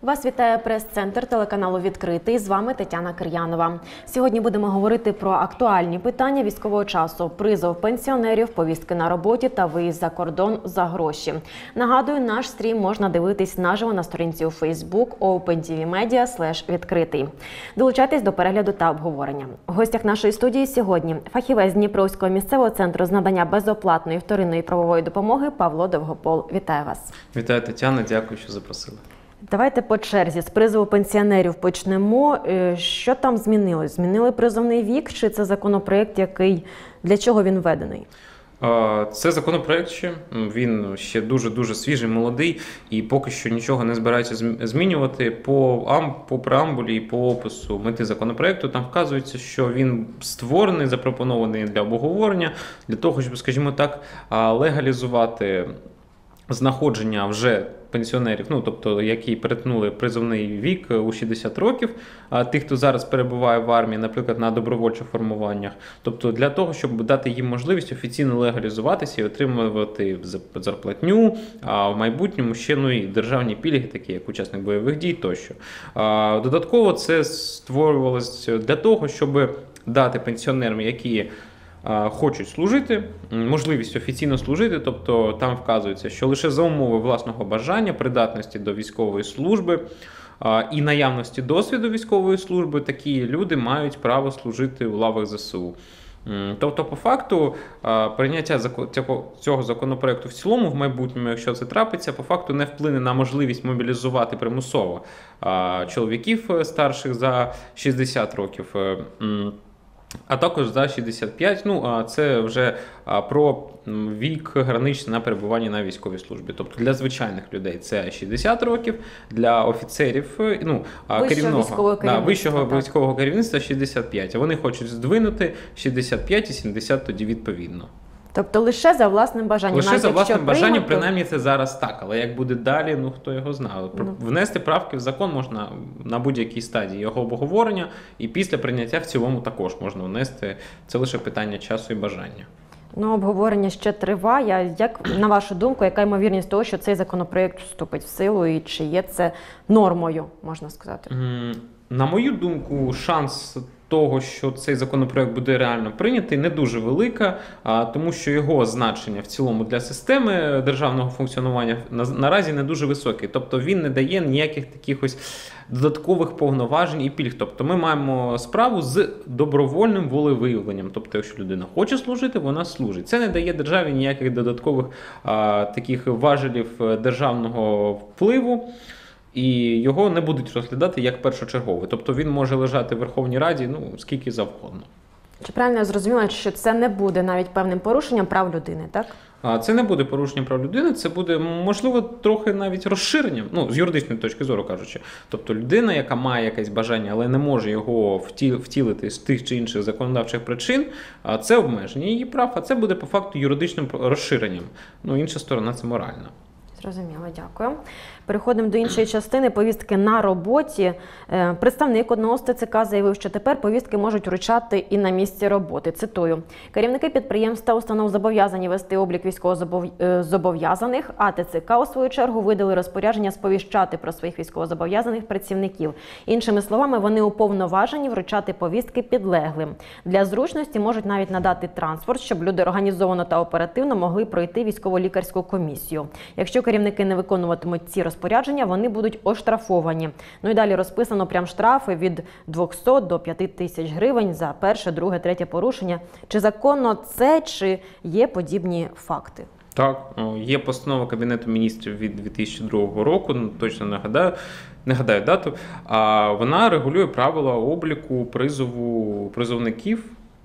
Вас вітає прес-центр телеканалу «Відкритий». З вами Тетяна Кир'янова. Сьогодні будемо говорити про актуальні питання військового часу, призов пенсіонерів, повістки на роботі та виїзд за кордон за гроші. Нагадую, наш стрім можна дивитись наживо на сторінці у Facebook opentvmedia/відкритий. Долучайтесь до перегляду та обговорення. В гостях нашої студії сьогодні фахівець Дніпровського місцевого центру з надання безоплатної вторинної правової допомоги Павло Довгопол. Вітаю вас. Вітаю, Тетяна. Дякую, що запросили. Давайте по черзі. З призову пенсіонерів почнемо. Що там змінилось? Змінили призовний вік? Чи це законопроект, для чого він введений? Це законопроект він ще дуже-дуже свіжий, молодий, і поки що нічого не збирається змінювати. По преамбулі і по опису мети законопроекту там вказується, що він створений, запропонований для обговорення, для того, щоб, скажімо так, легалізувати знаходження вже пенсіонерів, тобто які перетнули призовний вік у 60 років, тих, хто зараз перебуває в армії, наприклад, на добровольчих формуваннях. Тобто для того, щоб дати їм можливість офіційно легалізуватися і отримувати зарплатню, а в майбутньому ще і державні пільги, такі як учасник бойових дій тощо. Додатково це створювалося для того, щоб дати пенсіонерам, які хочуть служити, можливість офіційно служити, тобто там вказується, що лише за умови власного бажання, придатності до військової служби і наявності досвіду військової служби, такі люди мають право служити у лавах ЗСУ. Тобто, по факту, прийняття цього законопроекту в цілому в майбутньому, якщо це трапиться, по факту не вплине на можливість мобілізувати примусово чоловіків старших за 60 років, а також за 65, це вже про вік граничний на перебування на військовій службі. Тобто для звичайних людей це 60 років, для офіцерів, вищого військового керівництва 65, а вони хочуть здвинути 65 і 70 тоді відповідно. Тобто лише за власним бажанням? Лише за власним бажанням, принаймні це зараз так, але як буде далі, хто його знає. Внести правки в закон можна на будь-якій стадії його обговорення, і після прийняття в цілому також можна внести, це лише питання часу і бажання. Обговорення ще триває. Як, на вашу думку, яка ймовірність того, що цей законопроект вступить в силу, і чи є це нормою, можна сказати? На мою думку, шанс того, що цей законопроект буде реально прийнятий, не дуже велика, тому що його значення в цілому для системи державного функціонування наразі не дуже високе. Тобто він не дає ніяких таких ось додаткових повноважень і пільг. Тобто ми маємо справу з добровольним волевиявленням. Тобто якщо людина хоче служити, вона служить. Це не дає державі ніяких додаткових таких важелів державного впливу. І його не будуть розглядати як першочерговий. Тобто він може лежати в Верховній Раді скільки завгодно. Чи правильно я зрозуміла, що це не буде навіть певним порушенням прав людини, так? Це не буде порушенням прав людини, це буде, можливо, трохи навіть розширенням, з юридичної точки зору кажучи. Тобто людина, яка має якесь бажання, але не може його втілити з тих чи інших законодавчих причин, це обмеження її прав, а це буде по факту юридичним розширенням. Інша сторона – це моральна. Зрозуміло, дякую. Переходимо до іншої частини повістки на роботі. Представник одного з ТЦК заявив, що тепер повістки можуть вручати і на місці роботи. Цитую. Керівники підприємств та установ зобов'язані вести облік військовозобов'язаних, а ТЦК, у свою чергу, видали розпорядження сповіщати про своїх військовозобов'язаних працівників. Іншими словами, вони уповноважені вручати повістки підлеглим. Для зручності можуть навіть надати транспорт, щоб люди організовано та оперативно могли пройти військово-лікарську комісію. Якщо керівники не виконуватимуть ці розпорядження, вони будуть оштрафовані. І далі розписано прям штрафи від 200 до 5000 гривень за перше, друге, третє порушення. Чи законно це, чи є подібні факти? Так, є постанова Кабінету міністрів від 2002 року, точно не гадаю дату, вона регулює правила обліку призову призовників.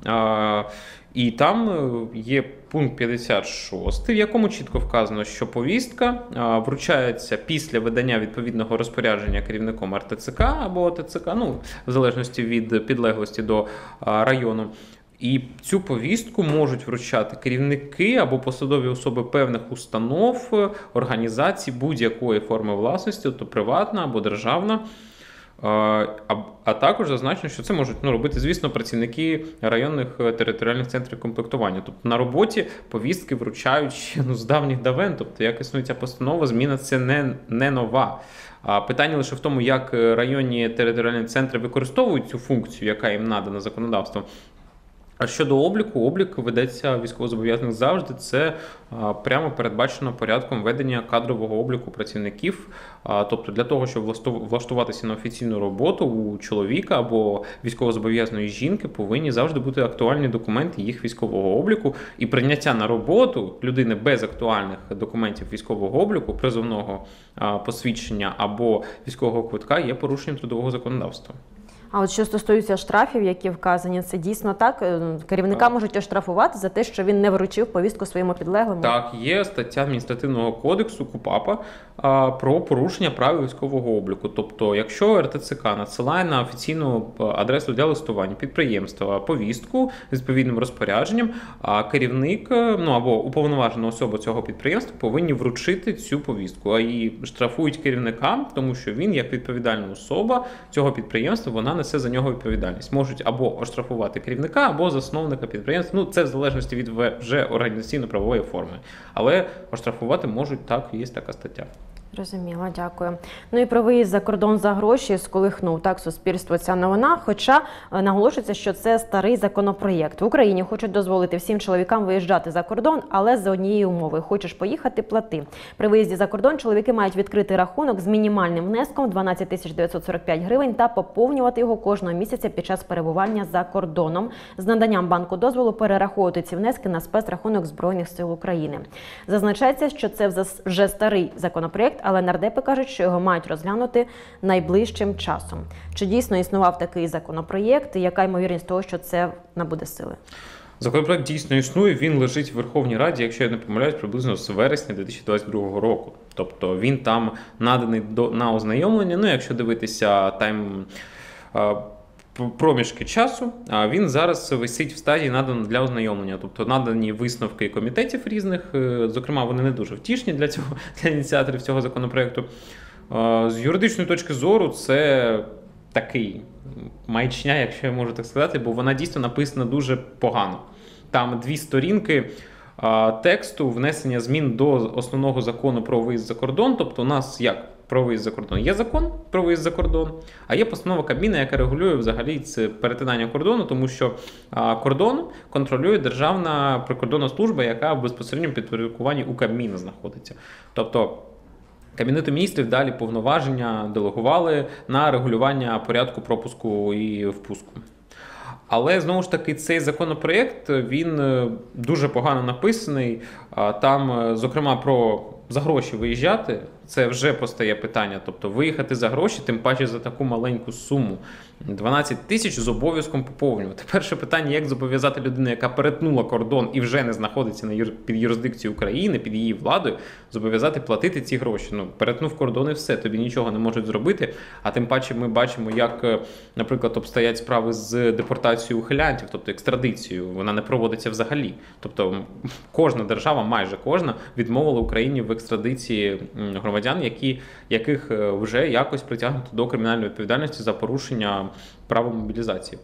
І там є пункт 56, в якому чітко вказано, що повістка вручається після видання відповідного розпорядження керівником РТЦК або ОТЦК, в залежності від підлеглості до району. І цю повістку можуть вручати керівники або посадові особи певних установ, організацій будь-якої форми власності, тобто приватна або державна. А також зазначено, що це можуть робити, звісно, працівники районних територіальних центрів комплектування. Тобто на роботі повістки вручають ще з давніх давен. Тобто як існує ця постанова, зміна це не нова. Питання лише в тому, як районні територіальні центри використовують цю функцію, яка їм надана законодавством. А щодо облік ведеться військовозобов'язаних завжди. Це прямо передбачено порядком ведення кадрового обліку працівників. Тобто для того, щоб влаштуватися на офіційну роботу, у чоловіка або військовозобов'язаної жінки повинні завжди бути актуальні документи їх військового обліку. І прийняття на роботу людини без актуальних документів військового обліку, призовного посвідчення або військового квитка є порушенням трудового законодавства. А от що стосується штрафів, які вказані, це дійсно так? Керівника можуть оштрафувати за те, що він не вручив повістку своєму підлеглому? Так, є стаття адміністративного кодексу КУпАПа про порушення правил військового обліку. Тобто, якщо РТЦК надсилає на офіційну адресу для листування підприємства повістку з відповідним розпорядженням, керівник або уповноважена особа цього підприємства повинні вручити цю повістку. А і штрафують керівника, тому що він, як відповідальна особа цього підприємства, вона несе за нього відповідальність. Можуть або оштрафувати керівника, або засновника підприємства. Це в залежності від вже організаційно-правової форми. Але оштрафувати можуть, так, є така стаття. Зрозуміло, дякую. Ну і про виїзд за кордон за гроші сколихнув так суспільство ця новина, хоча наголошується, що це старий законопроєкт. В Україні хочуть дозволити всім чоловікам виїжджати за кордон, але за однієї умови. Хочеш поїхати – плати. При виїзді за кордон чоловіки мають відкрити рахунок з мінімальним внеском 12 945 гривень та поповнювати його кожного місяця під час перебування за кордоном. З наданням банку дозволу перераховувати ці внески на спецрахунок Збройних сил України. Зазначається, що це вже старий законопроєкт, але нардепи кажуть, що його мають розглянути найближчим часом. Чи дійсно існував такий законопроєкт і яка ймовірність того, що це набуде сили? Законопроект дійсно існує, він лежить в Верховній Раді, якщо я не помиляюсь, приблизно з вересня 2022 року. Тобто він там наданий на ознайомлення, якщо дивитися проміжки часу, він зараз висить в стадії наданий для ознайомлення. Тобто надані висновки комітетів різних, зокрема, вони не дуже втішні для ініціаторів цього законопроекту. З юридичної точки зору це такий маячня, якщо я можу так сказати, бо вона дійсно написана дуже погано. Там 2 сторінки тексту внесення змін до основного закону про виїзд за кордон. Тобто у нас як про виїзд за кордон? Є закон про виїзд за кордон, а є постанова Кабміну, яка регулює взагалі це перетинання кордону, тому що кордон контролює Державна прикордонна служба, яка в безпосередньому підпорядкуванні у Кабміну знаходиться. Тобто Кабінету міністрів далі повноваження делегували на регулювання порядку пропуску і впуску. Але, знову ж таки, цей законопроєкт, він дуже погано написаний. Там, зокрема, про за гроші виїжджати, це вже постає питання. Тобто виїхати за гроші, тим паче за таку маленьку суму. 12 тисяч з обов'язком поповнювати. Перше питання, як зобов'язати людину, яка перетнула кордон і вже не знаходиться під юрисдикцією України, під її владою, зобов'язати платити ці гроші. Перетнув кордон і все, тобі нічого не можуть зробити. А тим паче ми бачимо, як, наприклад, обстоять справи з депортацією ухилянтів, тобто екстрадицією. Вона не проводиться взагалі. Тобто кожна держава, майже кожна, відмовила Україні в екстрадиції громадян, яких вже якось притягнуто до кримінальної відповідальності за порушення права мобілізації.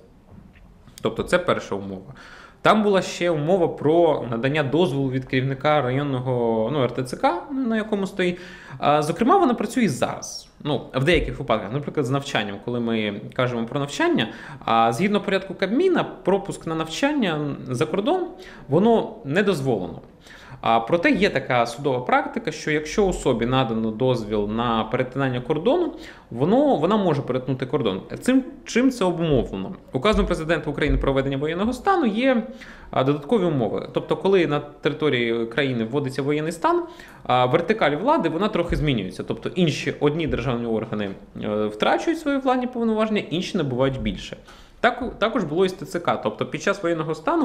Тобто це перша умова. Там була ще умова про надання дозволу від керівника районного РТЦК, на якому стоїть. Зокрема, вона працює зараз. В деяких випадках, наприклад, з навчанням, коли ми кажемо про навчання, згідно порядку Кабміна, пропуск на навчання за кордон, воно не дозволено. Проте є така судова практика, що якщо особі надано дозвіл на перетинання кордону, вона може перетнути кордон. Чим це обумовлено? Указом Президента України про введення воєнного стану є додаткові умови. Тобто, коли на території країни вводиться воєнний стан, вертикаль влади вона трохи змінюється. Тобто одні державні органи втрачують свої владні повноваження, інші набувають більше. Також було і з ТЦК. Тобто під час воєнного стану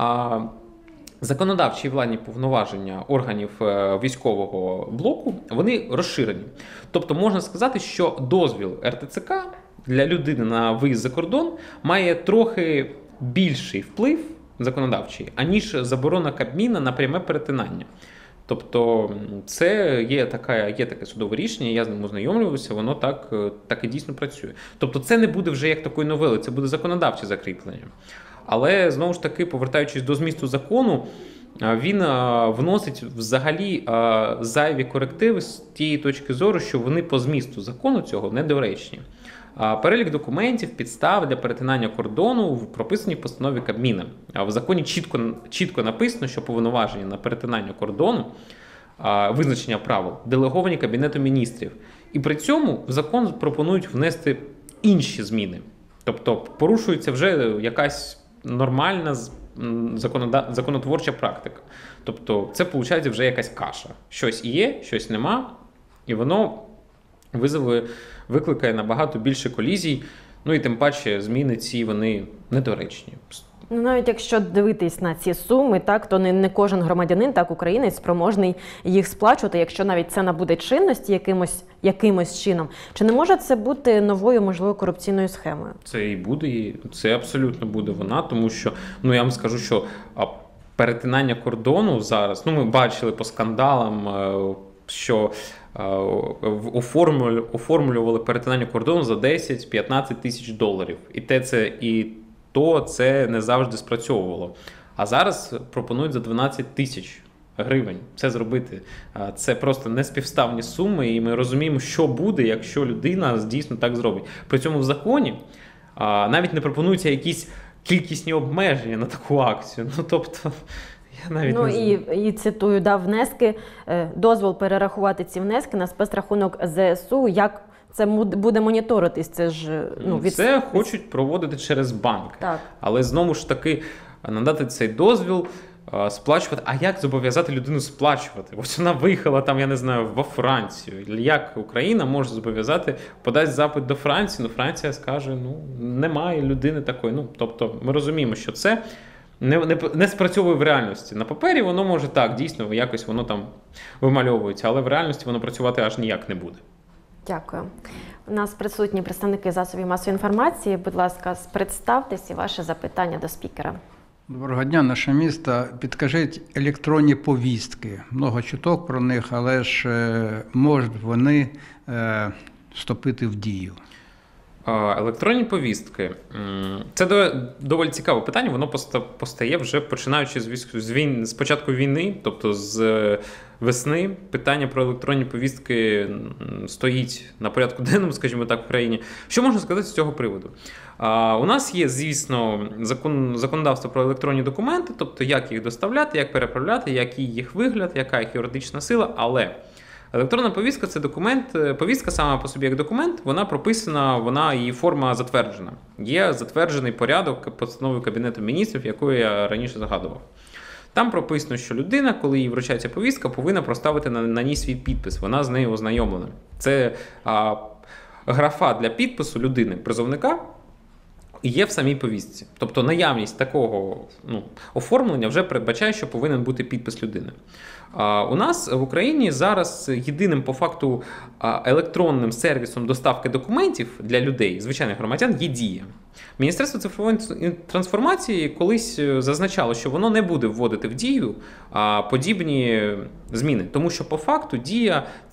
законодавчі і владні повноваження органів військового блоку, вони розширені. Тобто можна сказати, що дозвіл РТЦК для людини на виїзд за кордон має трохи більший вплив законодавчий, аніж заборона Кабміна на пряме перетинання. Тобто це є таке судове рішення, я з ним ознайомлювався, воно так і дійсно працює. Тобто це не буде вже як такої новели, це буде законодавче закріплення. Але, знову ж таки, повертаючись до змісту закону, він вносить взагалі зайві корективи з тієї точки зору, що вони по змісту закону цього недоречні. Перелік документів, підстав для перетинання кордону прописані в постанові Кабміна. В законі чітко написано, що повноваження на перетинання кордону, визначення правил, делеговані Кабінету міністрів. І при цьому в закон пропонують внести інші зміни. Тобто порушується вже якась нормальна законотворча практика. Тобто це, виходить, вже якась каша. Щось є, щось нема, і воно викликає набагато більше колізій, ну і тим паче зміни ці, вони недоречні. Ну, навіть якщо дивитись на ці суми, так, то не кожен громадянин, так, українець, спроможний їх сплачувати, якщо навіть це набуде чинності якимось чином. Чи не може це бути новою, можливо, корупційною схемою? Це і буде, це абсолютно буде вона, тому що, ну я вам скажу, що перетинання кордону зараз, ну ми бачили по скандалам, що оформлювали перетинання кордону за 10-15 тисяч доларів. І це не завжди спрацьовувало. А зараз пропонують за 12 тисяч гривень це зробити. Це просто неспівставні суми, і ми розуміємо, що буде, якщо людина дійсно так зробить. При цьому в законі навіть не пропонуються якісь кількісні обмеження на таку акцію. Ну, тобто, я навіть не знаю. І цитую, внески, дозвол перерахувати ці внески на спецрахунок ЗСУ, як це буде моніторитись? Це ж це хочуть проводити через банк. Так. Але знову ж таки надати цей дозвіл, сплачувати. А як зобов'язати людину сплачувати? Ось вона виїхала там, я не знаю, во Францію. Як Україна може зобов'язати, подасть запит до Франції, ну Франція скаже, немає людини такої. Тобто ми розуміємо, що це не спрацьовує в реальності. На папері воно може так, дійсно, якось воно там вимальовується, але в реальності воно працювати аж ніяк не буде. Дякую. У нас присутні представники засобів масової інформації. Будь ласка, представтесь і ваше запитання до спікера. Доброго дня, наше місто. Підкажіть електронні повістки. Много чуток про них, але ж можуть вони вступити в дію? Електронні повістки – це доволі цікаве питання. Воно постає вже починаючи з початку війни, тобто з весни. Питання про електронні повістки стоїть на порядку денному, скажімо так, в країні. Що можна сказати з цього приводу? У нас є, звісно, законодавство про електронні документи, тобто як їх доставляти, як переправляти, який їх вигляд, яка їх юридична сила, але електронна повістка – це документ, повістка сама по собі як документ, вона прописана, її форма затверджена. Є затверджений порядок постанови Кабінету міністрів, яку я раніше згадував. Там прописано, що людина, коли їй вручається повістка, повинна проставити на ній свій підпис, вона з нею ознайомлена. Це графа для підпису людини, призовника, є в самій повістці. Тобто наявність такого оформлення вже передбачає, що повинен бути підпис людини. У нас в Україні зараз єдиним по факту електронним сервісом доставки документів для людей, звичайних громадян, є Дія. Міністерство цифрової трансформації колись зазначало, що воно не буде вводити в Дію подібні зміни, тому що по факту Дія –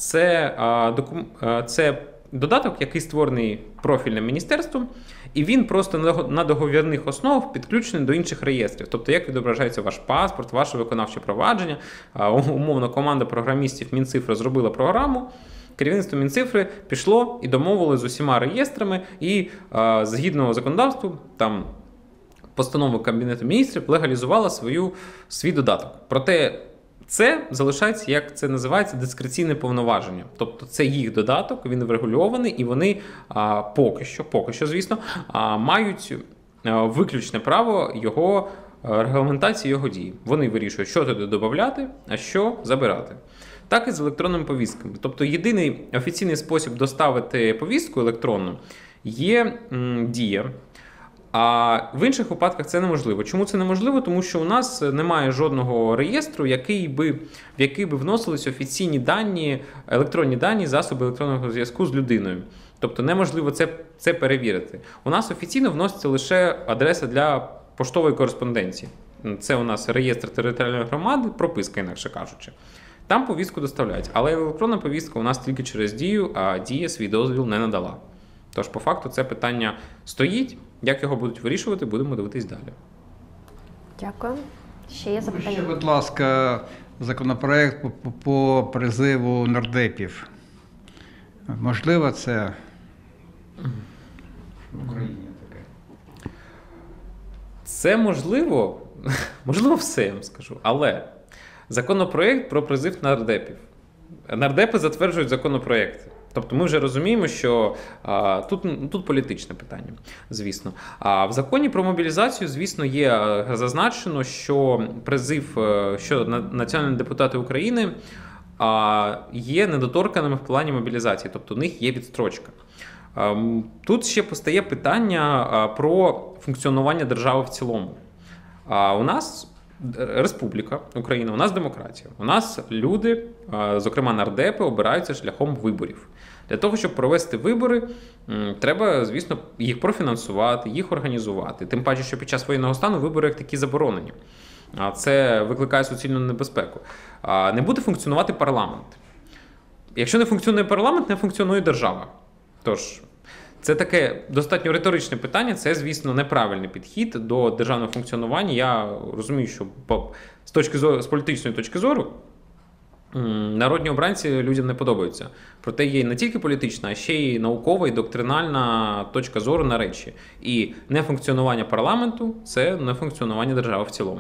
це додаток, який створений профільним міністерством, і він просто на договірних основах підключений до інших реєстрів. Тобто, як відображається ваш паспорт, ваше виконавче провадження. Умовно, команда програмістів Мінцифри зробила програму, керівництво Мінцифри пішло і домовило з усіма реєстрами, і згідно законодавству, там постанову Кабінету міністрів легалізувала свій додаток. Проте це залишається, як це називається, дискреційне повноваження. Тобто це їх додаток, він врегульований, і вони поки що, звісно, мають виключне право його регламентації, його дії. Вони вирішують, що туди додати, а що забирати. Так і з електронними повістками. Тобто єдиний офіційний спосіб доставити повістку електронну є Дія. А в інших випадках це неможливо. Чому це неможливо? Тому що у нас немає жодного реєстру, в який би вносились офіційні дані, електронні дані, засоби електронного зв'язку з людиною. Тобто неможливо це перевірити. У нас офіційно вноситься лише адреса для поштової кореспонденції. Це у нас реєстр територіальної громади, прописка, інакше кажучи. Там повістку доставляють. Але електронна повістка у нас тільки через Дію, а Дія свій дозвіл не надала. Тож, по факту, це питання стоїть. Як його будуть вирішувати, будемо дивитись далі. Дякую. Ще є запитання? Ще, будь ласка, законопроект по призиву нардепів. Можливо, це в Україні таке? Це можливо, можливо все, я вам скажу, але законопроект про призив нардепів. Нардепи затверджують законопроекти. Тобто ми вже розуміємо, що тут політичне питання, звісно. А в законі про мобілізацію, звісно, є зазначено, що призив, що національні депутати України є недоторканими в плані мобілізації, тобто у них є відстрочка. Тут ще постає питання про функціонування держави в цілому. У нас республіка Україна, у нас демократія. У нас люди, зокрема нардепи, обираються шляхом виборів. Для того, щоб провести вибори, треба, звісно, їх профінансувати, їх організувати. Тим паче, що під час воєнного стану вибори як такі заборонені. Це викликає суцільну небезпеку. Не буде функціонувати парламент. Якщо не функціонує парламент, не функціонує держава. Тож, це таке достатньо риторичне питання, це, звісно, неправильний підхід до державного функціонування. Я розумію, що з політичної точки зору народні обранці людям не подобаються. Проте є не тільки політична, а ще й наукова і доктринальна точка зору на речі. І нефункціонування парламенту – це нефункціонування держави в цілому.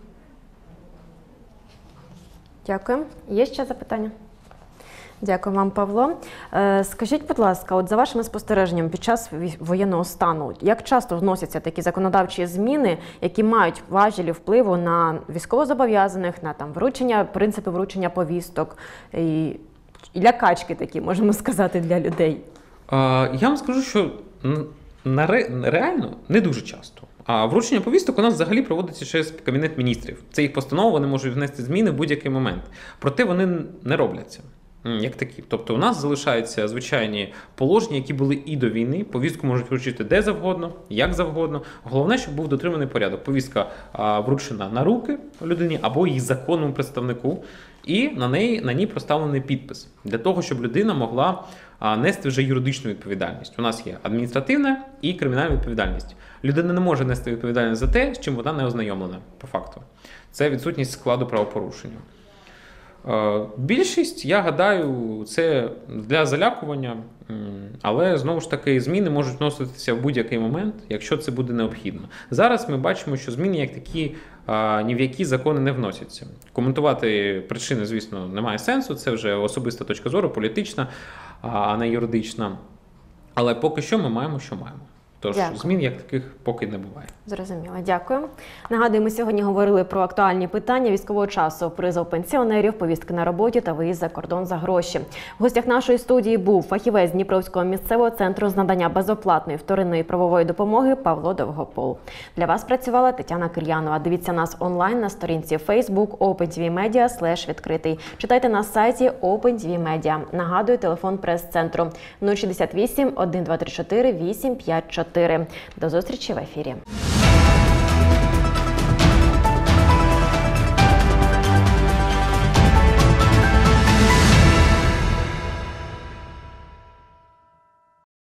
Дякую. Є ще запитання? Дякую вам, Павло. Скажіть, будь ласка, от за вашими спостереженнями під час воєнного стану, як часто вносяться такі законодавчі зміни, які мають важелі впливу на військовозобов'язаних, на принципи вручення повісток і лякачки такі, можемо сказати, для людей? Я вам скажу, що реально не дуже часто. А вручення повісток у нас взагалі проводиться через Кабінет міністрів. Це їх постанова, вони можуть внести зміни в будь-який момент. Проте вони не робляться. Як такі. Тобто у нас залишаються звичайні положення, які були і до війни. Повістку можуть вручити де завгодно, як завгодно. Головне, щоб був дотриманий порядок. Повістка вручена на руки людині або її законному представнику, і на ній проставлений підпис. Для того, щоб людина могла нести вже юридичну відповідальність. У нас є адміністративна і кримінальна відповідальність. Людина не може нести відповідальність за те, з чим вона не ознайомлена, по факту. Це відсутність складу правопорушення. Більшість, я гадаю, це для залякування, але, знову ж таки, зміни можуть вноситися в будь-який момент, якщо це буде необхідно. Зараз ми бачимо, що зміни як такі ні в які закони не вносяться. Коментувати причини, звісно, немає сенсу, це вже особиста точка зору, політична, а не юридична. Але поки що ми маємо, що маємо. Тож змін як таких поки не буває. Зрозуміло, дякую. Нагадую, ми сьогодні говорили про актуальні питання військового часу, призов пенсіонерів, повістки на роботі та виїзд за кордон за гроші. В гостях нашої студії був фахівець Дніпровського місцевого центру з надання безоплатної вторинної правової допомоги Павло Довгопол. Для вас працювала Тетяна Кир'янова. Дивіться нас онлайн на сторінці Facebook OpenTVMedia/відкритий. Читайте на сайті OpenTVMedia. Нагадую, телефон прес-центру 068 1234 854. До зустрічі в ефірі.